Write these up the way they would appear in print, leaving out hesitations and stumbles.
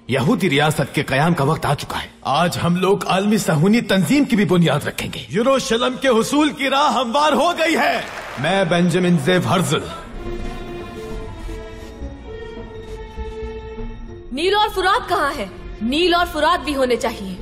यहूदी रियासत के कयाम का वक्त आ चुका है। आज हम लोग आलमी सहूनी तंजीम की भी बुनियाद रखेंगे। यरूशलेम के हुसूल की राह हमवार हो गई है। मैं बेंजामिन ज़ेव हर्ज़ल। नील और फुरात कहाँ है? नील और फुरात भी होने चाहिए।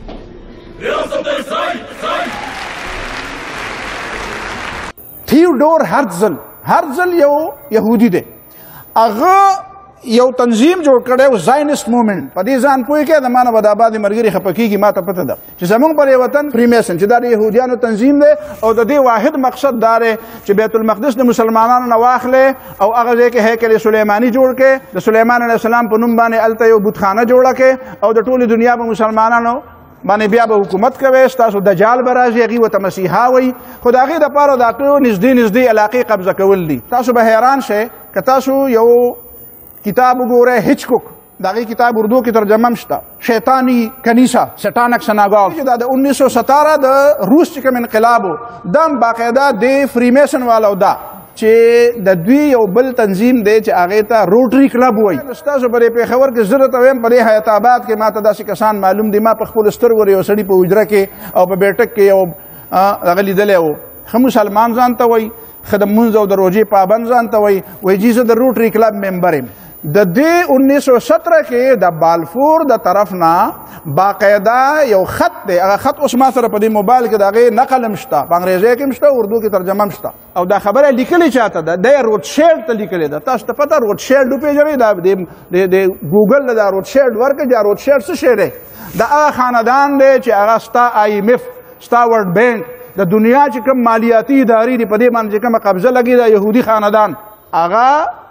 थियोडोर हर्ज़ल, हर्ज़ल यो यहूदी दे, अगो यो तंजीम जोड़ करे ज़ायनिस्ट मूवमेंट पदी जान पोई के दमाना बदाबादी मरगिरी खपकी की माता पता दा कि जमुंग पर वतन फ्रीमेसन चिदार यहूदियानो तंजीम दे और ददी वाहिद मकसद दारे कि बैतुल मक़दिस ने मुसलमानान नवाखले और अगजे के है के सुलेमानी जोड़ के द सुलेमान अलैहिस्सलाम पनुम्बा ने अलतयो बुतखाना जोड़ा के और द टोली दुनिया में मुसलमानानो माने बिया बे हुकूमत कवे तासो दजाल बराजी अगी व मसीहा वई खुदागी द पारो दाटो नजदी इलाके कब्जा कवल दी तासो बहरान से कतासो यो किताब गोरे हिचकुक दागी किताब उर्दू की तर्जमा शता शैतानी कनीसा सटानक सनागॉग जो दादा 1917 द रूस के इनकलाबो दम बाकायदा दे फ्रीमेसन वाला दा चे द द्वी यो बल तंजीम दे चे आगे ता रोटरी क्लब हुई उस्ताद बड़े पे खबर के जरूरत अवेम बड़े हयाताबाद के माता दासी कसान मालूम दिमा पखपुल स्तर गोरे ओ सड़ी पे उजरा के और बैठक के ओ अगली दले ओ हम मुसलमान जानता वही खदम मुंजो द रोजे पाबंद जानता वही जीज़ द रोटरी क्लब मेंबर है द दे 1917 के द बालफोर द तरफ ना बाकायदा यो खत दे अगर खत उस मासर पदी मोबाइल के दागे नकल मश्ता अंग्रेजी के मश्ता उर्दू की तर्जमा मश्ता और दा खबर है लिखली चाहता था दे रोथशेल्ड त लिखले दा तास त पता रोथशेल्ड पे जवे दा दे गूगल दा रोथशेल्ड वर्क जा रोथशेल्ड से शेरे दा खानदान दे चे अगस्ता IMF स्टा वर्ल्ड बैंक द दुनिया च कम मालियाती इदारी दी पदे मान च कम कब्जा लगी दा यहूदी खानदान आगा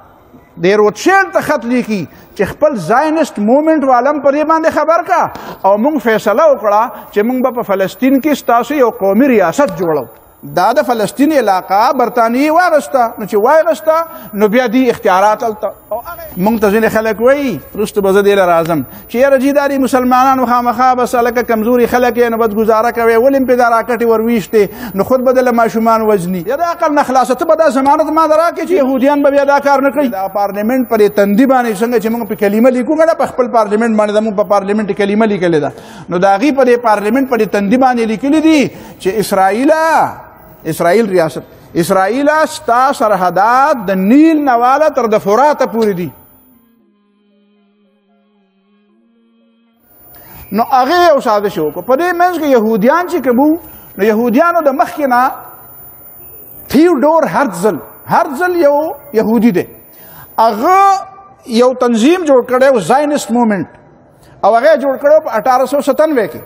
दे रोथशेल्ड त खत लिखी कि खपल ज़ायनिस्ट मूवमेंट वालम पर बांधे खबर का और मुंग फैसला उकड़ा कि मुंग बा फलस्तीन की स्तासी और कौमी रियासत जोड़ो दादा फलस्तीनी इलाका बरतानी वागस्ता नुचे वागस्ता नुबिया दी इख्तियारात अलता मुंग तज़ीन खलक वही रुस्त बज़दिल राज़म कि यार जीदारी मुसलमानान खामखा बस अलग कमजोरी खलक है नबद गुजारा कवे वलिम पेदार आकटी वरवीशते न खुद बदल माशुमान वजनी यदा अकल नखलासत बदा जमानत मादरा के यहूदियान बबिया दाकार न कई पार्लियामेंट पर तंदीबानी संग चिमंग पे कलीमा लिखूंगा ना पखपल पार्लियामेंट माने दमु पार्लियामेंट कलीमा लिखले दा नो दागी पर पार्लियामेंट पर तंदीबानी लिखली दी कि इसराइल रियासत इसराइल स्ता सरहदात द नील नवाला तर द फुरात पूरी दी नो आगे ओ साजिशो को पदे मेंस के यहूदियान ची कबू नो यहूदियानो द मखना थियोडोर हर्ज़ल, हर्ज़ल यो यहूदी दे अगे यो तंजीम जोड़ करे ज़ायनिस्ट मूवमेंट और अगे जोड़ करे 1897 के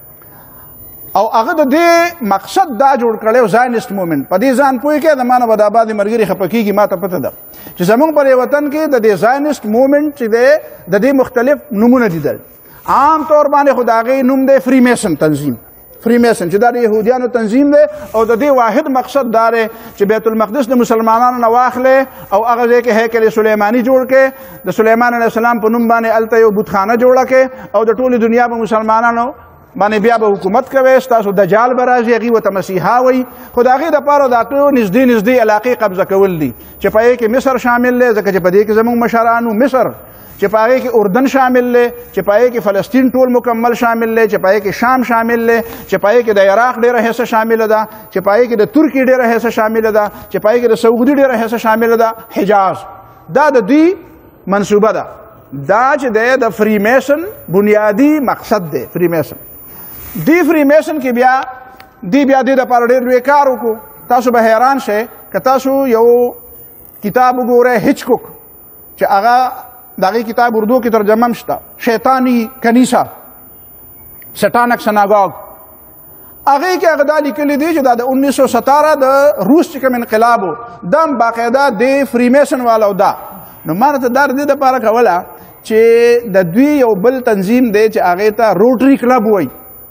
और अगर दे मकसद दा जोड़ करे ज़ायनिस्ट मूवमेंट पदी जान पोई के दमाना बदाबादी मरगिरी खपकी की माता पता दा कि जमुंग पर वतन के दे ज़ायनिस्ट मूवमेंट चिदे दे मुख्तलिफ नमूने दिदल आम तौर माने खुदागे नुम दे फ्रीमेसन तंजीम फ्रीमेसन चिदार यहूदियानो तंजीम दे और दे वाहिद मकसद दारे कि बैतुल मक़दिस ने मुसलमानान नवाखले और अगजे के है के सुलेमानी जोड़ के द सुलेमान अलैहिस्सलाम पनुम्बा ने अलतयो बुतखाना जोड़ा के और द टोली दुनिया में मुसलमानानो माने बिया बे हुकूमत कवे तासो दजाल बराजी अगी व मसीहा वई खुदागी द पारो दाटो नजदी इलाके कब्जा कवल दी चपाए के मिस्र शामिल ले जके पदे के जमुंग मशरानु मिस्र चपाए के उर्दन शामिल ले चपाए के फलस्तीन टोल मुकम्मल शामिल ले चपाए के शाम शामिल ले चपाए के द इराक डेरा है से शामिल दा चपाए के द तुर्की डेरा है से शामिल दा चपाए के द सऊदी डेरा है से शामिल दा हिजाज दा दी मंसूबा दा दे द फ्रीमेसन बुनियादी मकसद दे फ्रीमेसन दी फ्रीमेसन की बिया दी द पारडेर बेकारों को तासु बहरान से कतासु यो किताब गोरे हिचकुक चे आगा दागी किताब उर्दू की तर्जमा शता शैतानी कनीसा सटानक सनागॉग आगे के अगदा लिखली दी दादा 1917 द रूस के इनकलाबो दम बाकायदा दे फ्रीमेसन वाला दा नुमानत दार दे द पारा खवला चे द द्वी यो बल तंजीम दे चे आगे ता रोटरी क्लब हुई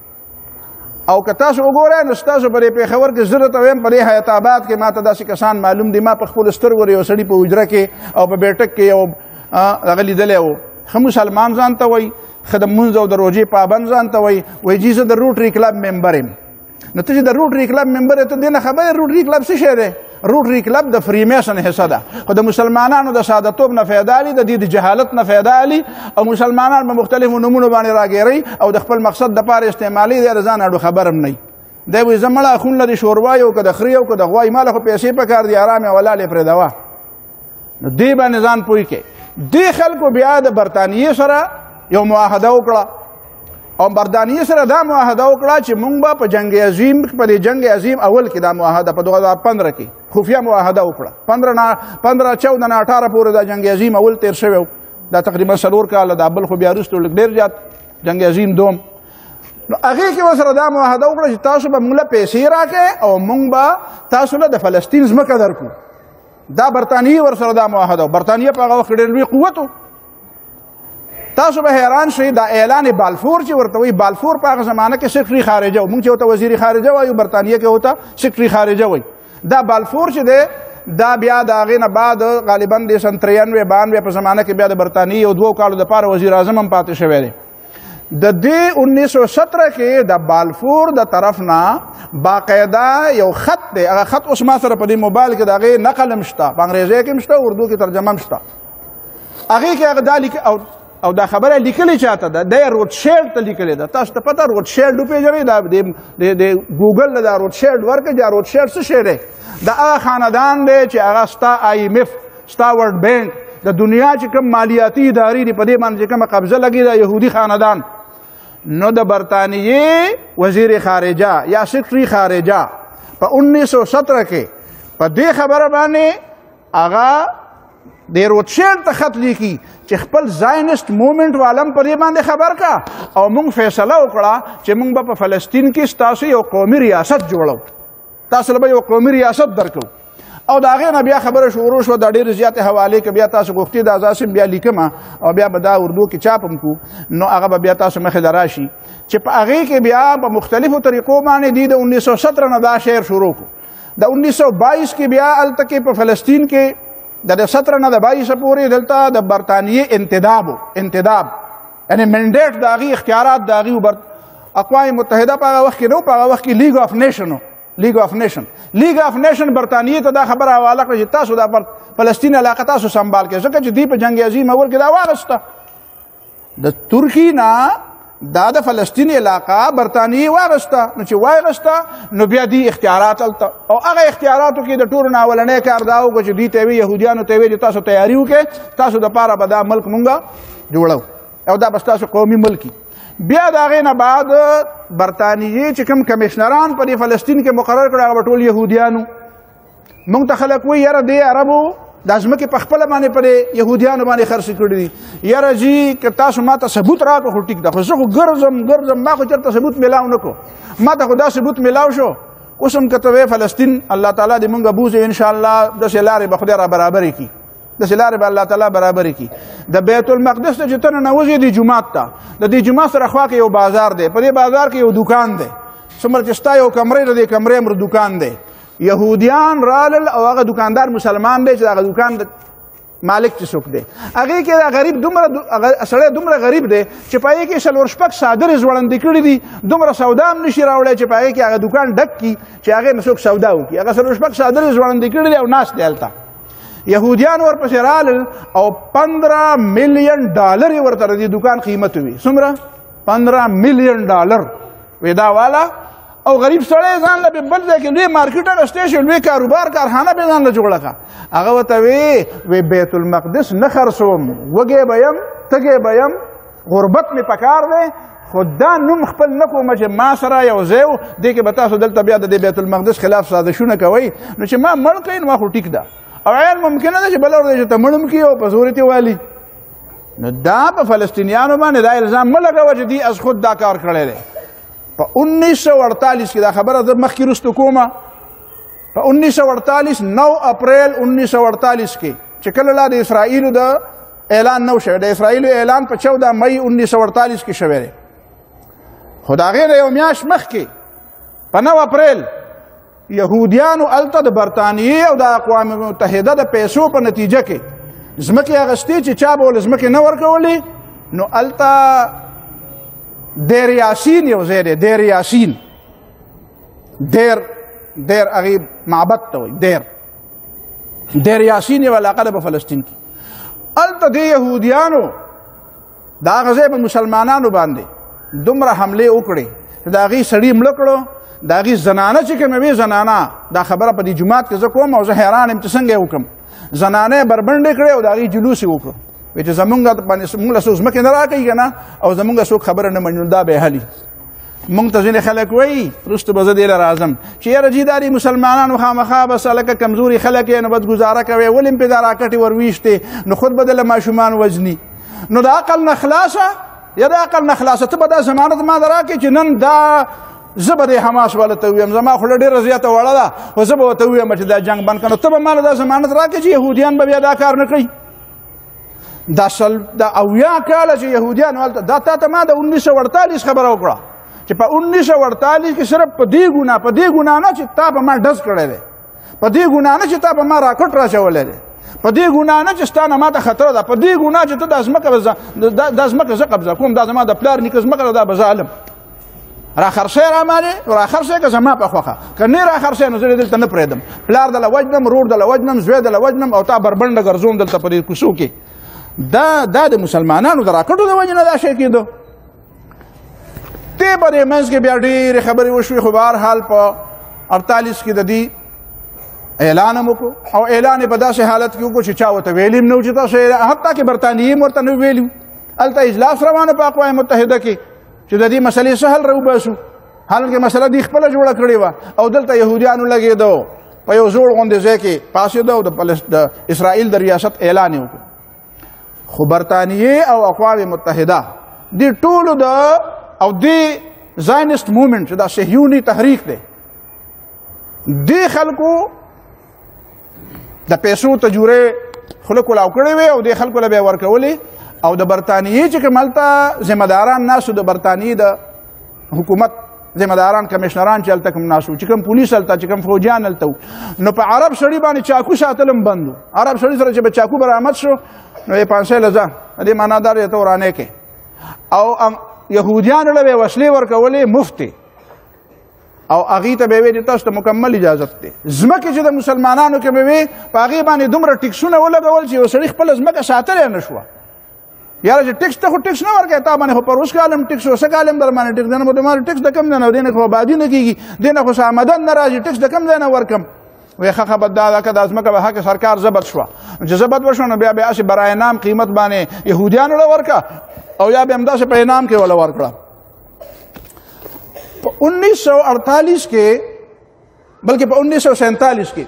और कतास उगोरे नस्तास बड़े पे खबर के जरूरत अवेम बड़े हयाताबाद के माता दासी कसान मालूम दिमा पखपुल स्तर गोरे ओ सड़ी पे उजरा के और बैठक के ओ अगली दले ओ हम मुसलमान जानता वही खदम मुंजो द रोजे पाबंद जानता वही जीज़ द रोटरी क्लब मेंबर है नतीजे द रोटरी क्लब मेंबर है तो देना खबर है रोटरी क्लब से शेर है روټري کلب د فریمیسن حصہ ده خو د مسلمانانو د سادهتوب نه فایده اخلي د دې د جهالت نه فایده اخلي او مسلمانان په مختلفو نومونو باندې راګیري او د خپل مقصد دپاره استعمالي دی د ځان اړو خبر هم نه وي دی وایي زه مړه خون له د شوروا یو که د خري او که د غوای ماله خو پیسې په کار دي ارام یې ولاړې پرېږدوه نو دې باندې ځان پوه کړئ دې خلکو بیا د برطانیې سره یو معاهده وکړه او برطانیې سره دا معاهده وکړه چې موږ به په جنګ عظیم په دې جنګ عظیم اول کې دا معاهده په 2015 کې خفیه معاهده وکړه 15 14 نه 18 پورې دا جنګ عظیم اول تیر شوی دا تقریبا 4 کاله دا بل خو بیا وروسته لږ ډېر زیات جنګ عظیم دوم نو هغې کې ورسره دا معاهده وکړه چې تاسو به موږ له پیسې راکړئ او موږ به تاسو له د فلسطین ځمکه درکړو دا برطانیې ورسره دا معاهده برطانیې په هغه وخت ډېر لوی قوت و تاسو به حیران شئ دا اعلان بالفور چې ورته وایي بالفور په هغه زمانه کې سیکرټري خارجه و موږ چې ورته وزیر خارجه وایو برطانیې کې ورته سیکرټري خارجه وایي دا بالفور چې دی دا بیا د هغې نه بعد غالبا د سن 93 92 په زمانه کې بیا د برطانیې یو 2 کالو دپاره وزیر اعظم هم پاتې شوی دی د دې 1917 کې د بالفور د طرف نه باقاعده یو خط دی هغه خط اوس ما سره په دې موبایل کې د هغې نقل هم شته په انګریزي کې هم شته اردو کې ترجمه هم شته هغې کې هغه دا او دا خبره لیکلې چاته ده د روډشیلډ ته لیکلې ده تاسو ته پته روډشیلډ وپېژنئ دا د ګوګل نه دا روډشیلډ ورکړئ دا روډشیلډ څه شی دی دا هغه خاندان دی چې هغه ستا IMF ستا ورلډ بینک د دنیا چې کوم مالیاتي ادارې دي په دې باندې چې کومه قبضه لګي دا یهودي خاندان نو د برطانیې وزیر خارجه یا سیکرټري خارجه په 1917 کې په دې خبره باندې هغه د روډشیلډ ته خط لیکي چې خپل زاینسټ مومنټ والم په دې باندې خبر کا او موږ فیصله وکړه چې موږ به په فلسطین کې ستاسو یو قومي ریاست جوړو تاسو به یو قومي ریاست درکو او د هغې نه بیا خبره شروع شوه دا ډېرې زیاتې حوالې که بیا تاسو غوښتي د ازاسم بیا لیکم او بیا به دا اردو کې چاپ هم کړو نو هغه به بیا تاسو مخې ته راشي چې په هغې کې بیا په مختلفو طریقو باندې دوی د 1917 نه دا شعر شروع کړو د 1922 کې بیا هلته کې په فلسطین کې د 17 نه د 22 پورې دلته د برطانیې انتداب یعنی منډیټ د هغې اختیارات د هغې اقوام متحده په هغه وخت کې نو په هغه وخت کې لیګ آف نیشن لیګ آف نیشن برطانیې ته دا خبره حواله کړه چې تاسو دا فلسطین علاقه تاسو سنبال کړئ ځکه چې دوی په جنګ عظیم اول کې دا واغسته د ترکي نه دا د فلسطین علاقه برطانیې واغسته نو چې واغسته نو بیا دوی اختیارات هلته او هغه اختیاراتو کې د ټولو نه اولنی کار دا وکړه چې دوی ته یې یهودیانو ته یې چې تاسو تیاري وکړئ تاسو دپاره به دا ملک مونږ جوړو او دا به ستاسو قومي ملک بیا د هغې نه بعد برطانیې چې کوم کمیشنران په دې فلسطین کې مقرر کړه هغه به ټول یهودیانو موږ ته خلک وایي یاره دې عربو دا ځمکې په خپله باندې په دې یهودیانو باندې خرڅې کړي دي یاره جي که تاسو ما ته ثبوت راکړو خو ټیک ده خو زه خو ګرځم ما خو چېرته ثبوت میلاو نه کړو ما ته خو دا ثبوت میلاو شو اوس هم که ته وایې فلسطین الله تعالی دې مونږ بوځي انشاءالله داسې لارې به خدای را برابرې کړي داسې لارې به الله تعالی برابرې کړي د بیت المقدس ته چې ته ننوځې دې جومات ته د دې جومات سره خوا کې یو بازار دی په دې بازار کې یو دوکان دی څومره چې ستا یو کمرې د دې کمرې امر دوکان دی یهودیان رالل او هغه دکاندار مسلمان دی چې هغه دوکان د مالک چې څوک دی هغې کې دا غریب دومره سړی دومره غریب دی چې په هغې کې 4 څادرې ځوړندې کړي دي دومره سودا هم نشي راوړی چې په هغې کې هغه دوکان ډک کړي چې هغې نه څوک سودا وکړي هغه 4 څادرې ځوړندې کړي دي او ناست دی هلته یهودیان ورپسې رالل او $15 ملیون یې ورته د دې دوکان قیمت وي څومره $15 ملیون وی دا والا او غریب سړی ځان له بل ځای کې لوی مارکیټ اخیستی شي لوی کاروبار کارخانه به ځان له جوړه کړه هغه ورته وی بیت المقدس نه خرڅوم وږی به یم تږی به یم غربت مې پکار دی خو دا نوم خپل نه کومه چې ما سره یو ځای و دې کې به تاسو دلته بیا د دې بیت المقدس خلاف سازشونه کوئ نو چې ما مړ کړئ نو ما خو ټیک ده او عین ممکنه ده چې بله ورځ چې ته مړ هم کړي او په زور یې والي نو دا په فلسطینیانو باندې دا الزام مه لګوه چې دوی از خود دا کار کړی دی په 1948 کې دا خبره زه مخکې وروسته کومه په 1948 9 اپریل 1948 کې چې کله لا د اسرائیلو د اعلان نه و شوی د اسرائیلو اعلان په 14 مئی 1948 کې شوی دی خو د هغې نه یو میاشت مخکې په 9 اپریل یهودیانو هلته د برطانیې او د اقوام متحده د پیسو په نتیجه کې ځمکې اخیستې چې چا به ولې ځمکې نه ورکولې نو هلته دیر یاسین یو ځای دی دیر هغې معبد ته وایي دیر دیر یاسین یو علاقه ده په فلسطین کې. هلته دې یهودیانو د هغه ځای په مسلمانانو باندې دومره حملې وکړې چې د هغې سړي مړه کړو. د هغې زنانه چې کومې وې زنانه دا خبره په دې جومات کې زه کوم او زه حیران یم چې څنګه یې وکړم. زنانه یې بربنډې کړې او د هغې جلوس یې وکړو. وایي چې زمونږ له څوک ځمکې نه راکوي که نه او زمونږ څوک خبره نه مني دا به یې حلي. مونږ ته ځینې خلک وایي وروسته به زه دې له راځم چې یاره جي دا دې مسلمانانو خامخا بس هلکه کمزوري خلک یې نو بس ګزاره کوي ولې م پرې دا راکټې ورویشتې نو خود به دله ماشومان وژني. نو د عقل نه خلاصه یا د عقل نه خلاصه ته به دا ضمانت ما ته راکړې چې نن دا زه به دې حماس والا ته ووایم زما خوله ډېره زیاته وړه ده خو زه به ورته ووایم چې دا جنګ بند کړه. نو ته به ما له دا ضمانت راکړې چې یهودیان به بیا دا کار نه کوي. دا 80 کاله چې یهودیان هلته دا تا ته ما د 1948 خبره وکړه چې په 1948 کې صرف په دې ګناه نه چې تا په ما ډز کړی دی، په دې ګناه نه چې تا په ما راکټ راچولی دی، په دې ګناه نه چې ستا نه ما ته خطره ده، په دې ګناه چې ته دا ځمکه زه قبضه کوم، دا زما د پلار نیکه ځمکه ده، دا به زه علم راخرڅی رامانې راخرڅی که زما په خوښه که نه راخرڅی نو زه دې دلته نه پرېږدم. پلار دله وجنم، رور دله وجنم، زوی دله وجنم او تا بربنډه ګرځوم دلته په دې کوڅو کې. دا د مسلمانانو د راکټو د وجې نه دا شی کېدو. دې په دې منځ کې بیا ډېرې خبرې وشوې خو بهرحال په 48 کې د دې اعلان هم وکړو او اعلان یې په داسې حالت کې وکړو چې چا ورته ویلي هم نه و چې تاسو حتی کې برطانیې هم ورته نه ویلي وو. هلته اجلاس روانه په اقوام متحده کې چې د دې مسلې څه حل راوباسو، حالانکې مسله دوی خپله جوړه کړې وه او دلته یهودیانو لګېده په یو زوړ غوندې ځای کې پاڅېده او د اسرائیل د ریاست اعلان یې وکړو. خو برطانیې او اقوام متحده دې ټولو د او دې زاینسټ موومنټ چې دا صهیوني تحریک دی دې خلکو د پیسو تجورې خوله کولاو کړې وې او دې خلکو له به یې ورکولې او د برطانیې چې کوم هلته ذمه داران ناست د برطانیې د حکومت ذمه داران کمیشنران چې هلته کوم ناست چې کوم پولیس هلته چې کوم فوجیان هلته نو په عرب سړي باندې چاکو ساتل هم بند و. عرب سړي سره چې به چاکو برآمد شو نو یې 500 لزه دې معنا دار یې ته ورانې کې او یهودیانو له به وسلې ورکولې مفتې او هغې ته به یې ویلې تاسو ته مکمل اجازت دی. ځمکې چې د مسلمانانو کې به وې په هغې باندې دومره ټکسونه ولګول چې یو سړي خپله ځمکه ساتلی نه شوه. یاره چې ټکس ته خو ټکس نه ورکوې تا باندې خو پر اوس کال هم ټکس و څه کال هم در باندې ټکس دی نو به دماره ټکس د کم دی نه دې نه خو آبادي نه کېږي دې نه خو څه آمدن نه راځي ټکس د کم دی نه ورکم. وی ښه خبر دا ده که دا ځمکه به حق سرکار ضبط شوه چې ضبط وشوه نو بیا به هسې برای نام قیمت باندې یهودیانو له ورکړه او یا به همداسې په انعام کې وله ورکړه. په 1948 کې بلکې په 1947 کې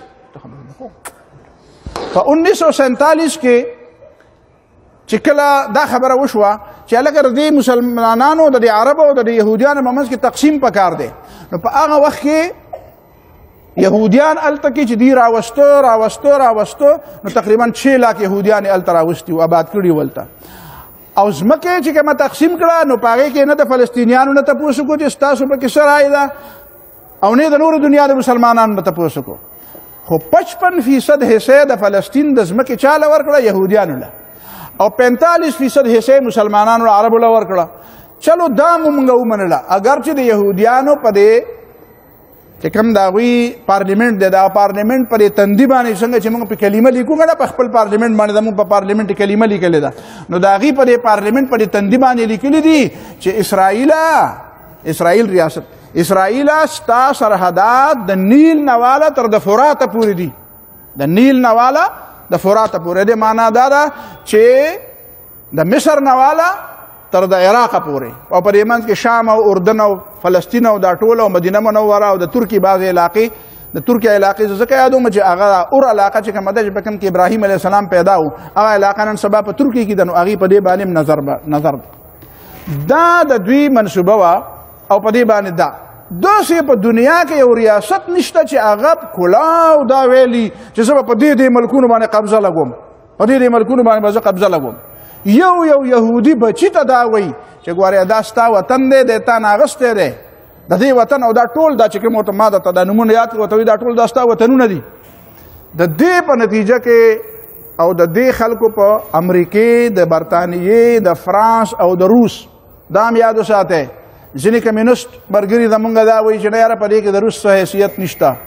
په 1947 کې چې کله دا خبره وشوه چې هلکه د دې مسلمانانو د دې عربو او د دې یهودیانو په منځ کې تقسیم پکار دی نو په هغه وخت کې یهودیان هلته کې چې دوی راوستو نو تقریبا 6 لاک یهودیان یې هلته راوستي وو آباد کړي وو هلته او ځمکې چې کومه تقسیم کړه نو په هغې کې نه د فلسطینیانو نه تپوس وکړو چې ستاسو پکې څه رایې ده او نه د نورو دنیا د مسلمانانو نه تپوس وکړو خو 55% حصې د فلسطین د ځمکې چا له ورکړه یهودیانو له او 45% حصې مسلمانانو عربو له ورکړه. چلو دا مو موږ ومنله اگر چې د یهودیانو په دې چې کوم د هغوی پارلیمنټ دی دا پارلیمنټ په دې تندي باندې څنګه چې موږ په کلمه لیکو که نه په خپل پارلیمنټ باندې زموږ په پارلیمنټ کې کلمه لیکلې ده نو د هغوی په دې پارلیمنټ په دې تندي باندې لیکلي دي چې اسرائیل ریاست اسرائیل ستا سرحدات د نیل نواله تر د فراته پورې دي د نیل نواله د فراته پورې دې معنا دا ده چې د مصر نواله تر د عراق پورې او په دې منځ کې شام او اردن او فلسطین او دا ټول او مدینه منوره او د ترکیې بعضې علاقې د ترکیې علاقې زه ځکه یادوم چې هغه اور علاقه چې کومه ده چې په کوم کې ابراهیم علیه السلام پیدا و هغه علاقه نن سبا په ترکیې کې ده نو هغې په دې باندې نظر دا د دوی منصوبه وه او په دې باندې دا داسې په دنیا کې یو ریاست نشته چې هغه کلاو دا ویلي چې زه به په دې ملکونو باندې قبضه لګوم په دې ملکونو باندې به زه قبضه لګوم. یو یهودي بچی ته دا وایي چې ګورې دا ستا وطن دی دی تا نه اخیستی دی د دې وطن او دا ټول دا چې کوم ورته ما درته دا نومونه یاد کړو ورته وایي دا ټول دا ستا وطنونه دي. د دې په نتیجه کې او د دې خلکو په امریکې د برطانیې د فرانس او د روس دا هم یاد وساتئ ځینې کمیونسټ ملګري زمونږ دا وایي چې نه یاره په دې کې د روس څه حیثیت نشته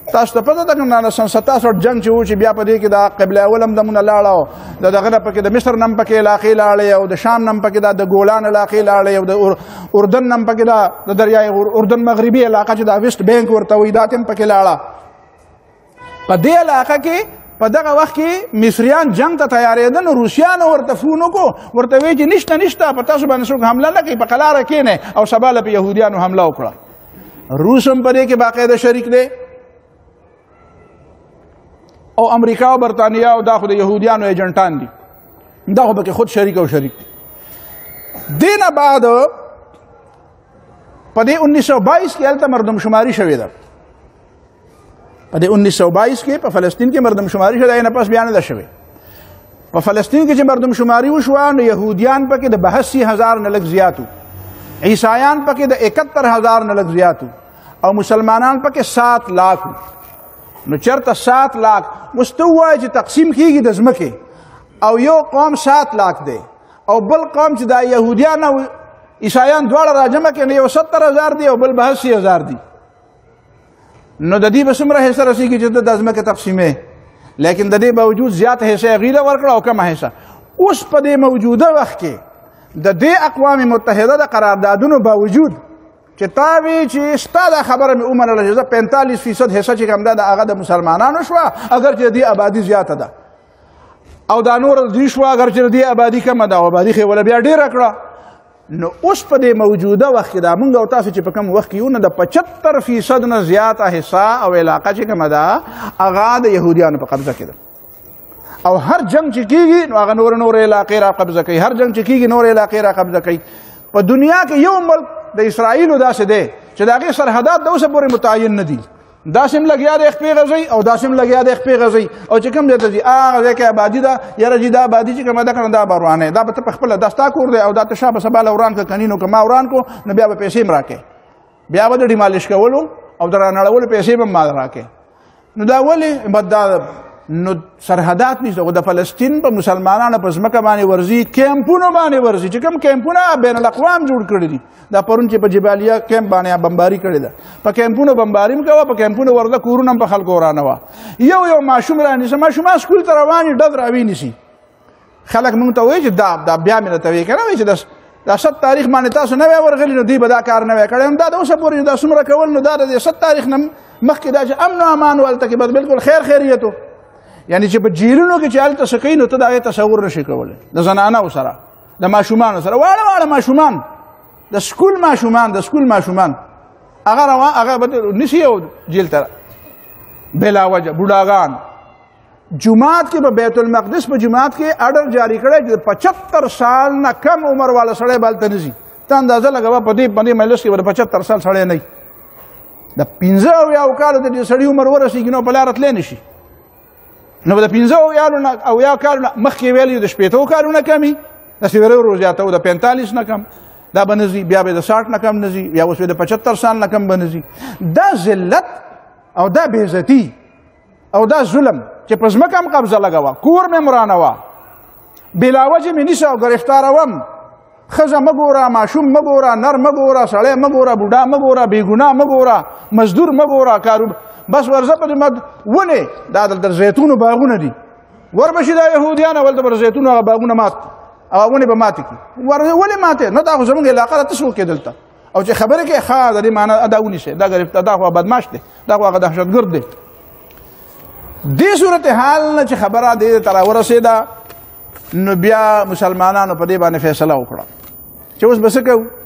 تاسو ته پته ده کنه سن 67 جنگ چې و چې بیا په دې کې د قبله اول هم دمونه لاړه د دغه نه پکې د مصر نم پکې علاقې لاړې او د شام نم پکې د ګولان علاقې لاړې او د اردن نم پکې د دریای اردن مغربي علاقه چې د ویسټ بینک ورته وي دا تم پکې لاړه. په دې علاقه کې په دغه وخت کې مصریان جنگ ته تیارېدل، روسیانو ورته فون وکړو، ورته وایي چې نشته په تاسو باندې څوک حمله نه کوي، په قلاره کښېنئ او سبا له په یهودیانو حمله وکړه. روس هم په دې کې باقاعده شریک دی او امریکا او برطانیه او دا خو د یهودیانو ایجنټان دي، دا خو پکې خود شریک او شریک دي. دې نه بعد په دې 1922 کې هلته مردم شماري شوې ده. په دې 1922 کې په فلسطین کې مردم شماري شوې ده، نه پس بیا نه ده شوې. په فلسطین کې چې مردم شماري وشوه نو یهودیان پکې د 82,000 نه لږ زیات وو، عیسایان پکې د 71,000 نه لږ زیات وو او مسلمانان پکې 7 لاک وو. نو چرته 7 لاک اوس ته ووایه چې تقسیم کېږي د ځمکې او یو قوم 7 لاک دی او بل قوم چې دا یهودیان او عیسایان دواړه راجمع کړي یو 70,000 دی او بل 82,000 دی. نو د دې به څومره حصه رسېږي چې د ځمکې تقسیمې، لیکن د دې باوجود زیاته حصه یې هغوی له ورکړه او کمه حصه. اوس په دې موجوده وخت کې د دې اقوام متحده د قراردادونو باوجود چې تا وی چې ستا دا خبره مې ومنله چې 45% حصه چې کوم ده د هغه د مسلمانانو شوه، اگر چې د دې آبادي زیاته ده او دا نور د دوی شوه اگر چې د دې آبادي کمه ده او آبادي خو یې وله بیا ډېره کړه. نو اوس په دې موجوده وخت کې دا مونږ او تاسو چې په کوم وخت کې یو نه د 75% نه زیاته حصه او علاقه چې کومه ده هغه د یهودیانو په قبضه کې ده او هر جنگ چې کېږي نو هغه نور علاقې را قبضه کوي، هر جنگ چې کېږي نور علاقې را قبضه کوي. په دنیا کې یو ملک د اسرائیلو داسې دی چې د هغې سرحدات د اوسه پورې متعین نه دي، داسې هم لګیا دی خپې غځوي او داسې هم لګیا دی خپې غځوي او چې کوم ځای ته ځي هغه ځای کې آبادي ده، یاره جي دا آبادي چې کومه ده که نه دا به ورانې، دا به ته په خپله دا ستا کور دی او دا ته شا به سبا له وران کړه کني نو که ما وران کړو نو بیا به پیسې م راکړې، بیا به د ډیمالش کولو او د رانړولو پیسې به م ما راکړې. نو دا ولې دا نو سرحدات نشته خو د فلسطین په مسلمانانو په ځمکه باندې ورځي، کیمپونو باندې ورځي چې کوم کیمپونه بین الاقوام جوړ کړي دي. دا پرون چې په جبالیه کیمپ باندې بمباري کړې ده، په کیمپونو بمباري هم کوه، په کیمپونو ورده کورونه هم په خلکو ورانوه. یو ماشوم رانیسه، ماشومان سکول ته روان دي ډز راوینیسي، خلک مونږ ته وایي چې دا بیا مې راته وایي که نه وایي چې دا 7 تاریخ باندې تاسو نه وی ورغلي نو دوی به دا کار نه وی کړی. دا د اوسه پورې دا څومره کول نو دا د 7 تاریخ نه مخکې دا چې امن و امان و هلته کې به بلکل خیریت و، یعنی چې په جیلونو کې چې هلته څه کوي نو ته د هغې تصور نشي کولی. د زنانو سره، د ماشومانو سره، واړه ماشومان، د سکول ماشومان هغه به نیسي او جیل ته بلا وجه. بوډاګان جماعت کې په بیت المقدس په جماعت کې اډر جاری کړی چې 75 سال نه کم عمر والا سړی به هلته نه ځي. ته اندازه لګوه په دې مجلس کې به د 75 سال سړی نه وي، د 15 کالو ته د سړي عمر ورسېږي نو په لاره تللی نه شي. نو د 15 کالو مخکې ویل د 80 کالو نه کمي، داسې ورو زیاته د 45 نه کم دا به نه ځي، بیا به د 60 نه کم نه ځي، بیا اوس به د 75 سال نه کم به نه ځي. دا ذلت او دا بېعزتي او دا ظلم چې په ځمکه هم قبضه لګوه، کور مې مرانوه، بلا وجې مې نیسه او ګرفتاروم. ښځه مه ګوره، ماشوم مه ګوره، نر مه ګوره، سړی مه ګوره، بوډا مه ګوره، بېګناه مه ګوره، مزدور مه ګوره، بس ورځه په دې ونې دا دلته زیتونو باغونه دي، وربشي دا یهودیان او هلته به د زیتونو هغه باغونه مات هغه ونې به ماتې کړي. ولې ماتې نه؟ دا خو زموږ علاقه ده، ته څوک یې دلته او چې خبرې کوې ښه د دې معنا دا ونیسئ، دا خو بدماش دی، دا خو هغه دهشتګرد دی. دې صورتحال نه چې خبره دې ته راورسېده نو بیا مسلمانانو په دې باندې فیصله وکړه چې اوس به څه کوو.